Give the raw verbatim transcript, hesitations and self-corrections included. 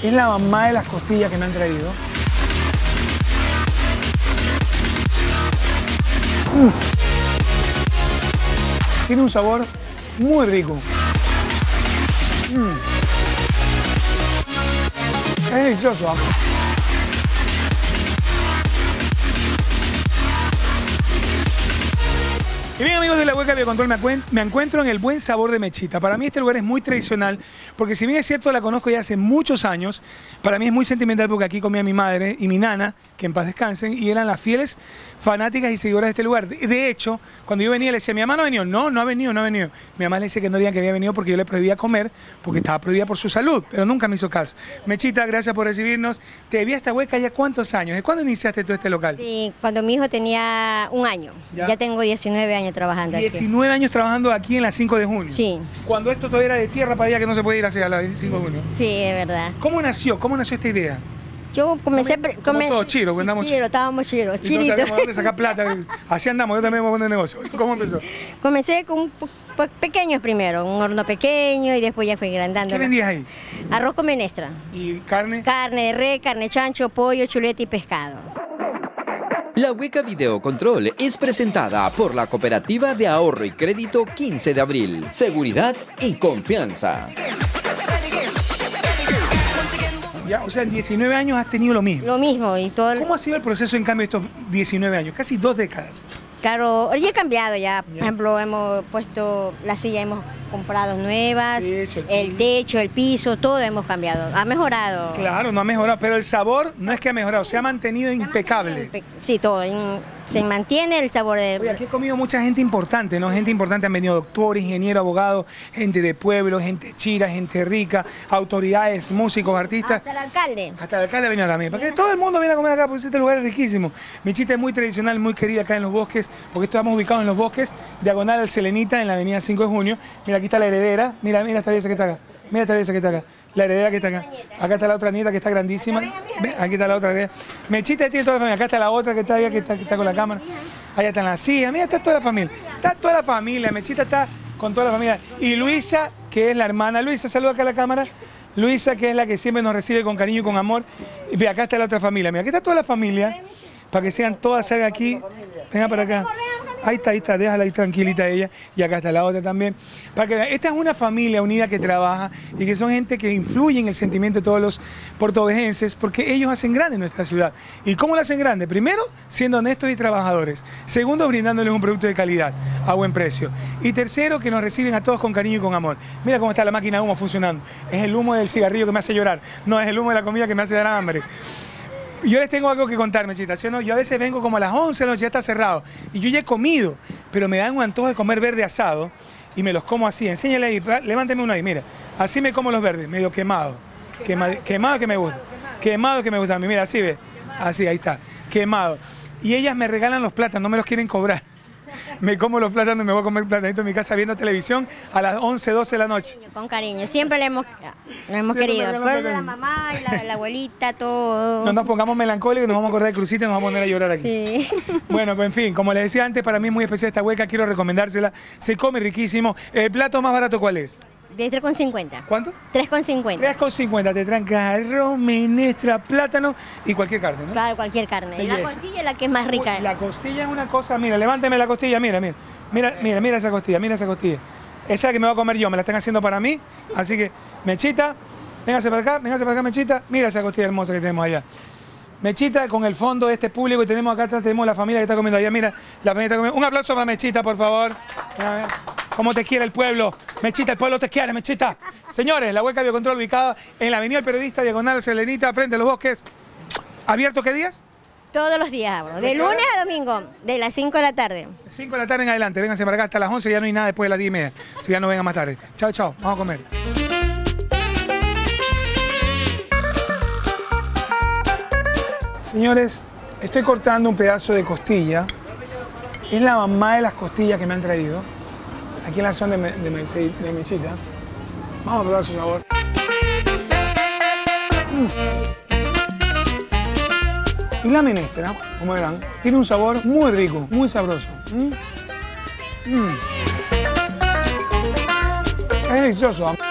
Es la mamá de las costillas que me han traído. Mm. Tiene un sabor muy rico. Mm. Es delicioso. ¿eh? Y bien, amigos de La Hueca Biocontrol, me, me encuentro en el Buen Sabor de Mechita. Para mí este lugar es muy tradicional, porque si bien es cierto la conozco ya hace muchos años, para mí es muy sentimental porque aquí comía mi madre y mi nana, que en paz descansen, y eran las fieles fanáticas y seguidoras de este lugar. De, de hecho, cuando yo venía le decía, mi mamá no ha venido. No, no ha venido, no ha venido. Mi mamá le decía que no digan que había venido porque yo le prohibía comer, porque estaba prohibida por su salud, pero nunca me hizo caso. Mechita, gracias por recibirnos. Te vi a esta Hueca ya ¿cuántos años? ¿De cuándo iniciaste tú este local? Sí, cuando mi hijo tenía un año. Ya, ya tengo diecinueve años trabajando aquí. diecinueve años trabajando aquí en la cinco de junio. Sí. Cuando esto todavía era de tierra para allá que no se puede ir hacia la cinco de junio. Sí, es verdad. ¿Cómo nació? ¿Cómo nació esta idea? Yo comencé... Como, como come... todos chiros, sí, andamos chiro, estábamos chiros, chiritos. Y no sabíamos dónde sacar plata. Así andamos, yo también voy a poner negocio. ¿Cómo empezó? Comencé con pequeños primero, un horno pequeño y después ya fui agrandando. ¿Qué vendías ahí? Arroz con menestra. ¿Y carne? Carne de res, carne de chancho, pollo, chuleta y pescado. La Hueca Videocontrol es presentada por la Cooperativa de Ahorro y Crédito quince de abril. Seguridad y confianza. Ya, o sea, en diecinueve años has tenido lo mismo. Lo mismo y todo. El... ¿Cómo ha sido el proceso en cambio estos diecinueve años? Casi dos décadas. Claro, ya he cambiado ya. Por ya. ejemplo, hemos puesto la silla, hemos comprado nuevas, techo, el, el techo, el piso, todo hemos cambiado. Ha mejorado. Claro, no ha mejorado, pero el sabor no es que ha mejorado, se ha mantenido se impecable. Ha mantenido, sí, todo. Se mantiene el sabor de... Oye, aquí he comido mucha gente importante, ¿no? Gente importante, han venido doctores, ingenieros, abogados, gente de pueblo, gente chira, gente rica, autoridades, músicos, artistas. Hasta el alcalde. Hasta el alcalde ha venido acá, sí. Porque todo el mundo viene a comer acá, porque este lugar es riquísimo. Mechita es muy tradicional, muy querida acá en Los Bosques, porque estamos ubicados en Los Bosques, diagonal al Selenita, en la avenida cinco de junio. Mira, aquí está la heredera, mira, mira esta belleza que está acá, mira esta belleza que está acá. La heredera que está acá. Acá está la otra nieta que está grandísima. Ven, aquí está la otra. Mechita tiene toda la familia. Acá está la otra que está allá, que está, que está con la cámara. Allá están las sillas. Mira, está toda la familia. Está toda la familia. Mechita está con toda la familia. Y Luisa, que es la hermana. Luisa, saluda acá a la cámara. Luisa, que es la que siempre nos recibe con cariño y con amor. Y ve, acá está la otra familia. Mira, aquí está toda la familia. Para que sean todas, salgan aquí. Venga para acá. Ahí está, ahí está, déjala ahí tranquilita ella. Y acá está la otra también. Para que vean, esta es una familia unida que trabaja y que son gente que influye en el sentimiento de todos los portovejenses porque ellos hacen grande nuestra ciudad. ¿Y cómo la hacen grande? Primero, siendo honestos y trabajadores. Segundo, brindándoles un producto de calidad a buen precio. Y tercero, que nos reciben a todos con cariño y con amor. Mira cómo está la máquina de humo funcionando. Es el humo del cigarrillo que me hace llorar. No, es el humo de la comida que me hace dar hambre. Yo les tengo algo que contar, Mechita, ¿sí o no? Yo a veces vengo como a las once de la noche, ya está cerrado, y yo ya he comido, pero me dan un antojo de comer verde asado, y me los como así. Enséñale ahí, levánteme uno ahí, mira. Así me como los verdes, medio quemado. Quemado, quemado que me gusta. Quemado que me gusta a mí, mira, así ve. Así, ahí está, quemado. Y ellas me regalan los plátanos, no me los quieren cobrar. Me como los plátanos, me voy a comer platanito en mi casa viendo televisión a las once, doce de la noche. Con cariño, siempre le hemos, le hemos querido. Pero la mamá y la, la abuelita, todo. No nos pongamos melancólicos, nos vamos a acordar de Crucita y nos vamos a poner a llorar aquí. Sí. Bueno, pues en fin, como les decía antes, para mí es muy especial esta Hueca, quiero recomendársela. Se come riquísimo. ¿El plato más barato cuál es? De tres con cincuenta. ¿Cuánto? tres con cincuenta. tres con cincuenta, te traen arroz, menestra, plátano y cualquier carne, ¿no? Claro, cualquier carne. Belleza. Y la costilla es la que es más rica. La costilla es una cosa, mira, levánteme la costilla, mira, mira. Mira, mira, mira esa costilla, mira esa costilla. Esa es la que me voy a comer yo, me la están haciendo para mí. Así que, Mechita, véngase para acá, véngase para acá, Mechita. Mira esa costilla hermosa que tenemos allá. Mechita, con el fondo de este público que tenemos acá atrás, tenemos la familia que está comiendo allá. Mira, la familia está comiendo. Un aplauso para Mechita, por favor. Mira, mira. ¿Cómo te quiere el pueblo? Mechita, el pueblo te quiere, Mechita. Señores, la Hueca Biocontrol ubicada en la avenida El Periodista, diagonal Selenita, frente a Los Bosques. ¿Abierto qué días? Todos los días, bro. De lunes a domingo, de las cinco de la tarde. cinco de la tarde en adelante, vénganse para acá hasta las once, ya no hay nada después de las diez y media. Si ya no vengan más tarde. Chao, chao, vamos a comer. Señores, estoy cortando un pedazo de costilla. Es la mamá de las costillas que me han traído. Aquí en la zona de, de, de, de Mechita. Vamos a probar su sabor. Mm. Y la menestra, como verán, tiene un sabor muy rico, muy sabroso. Mm. Mm. Es delicioso.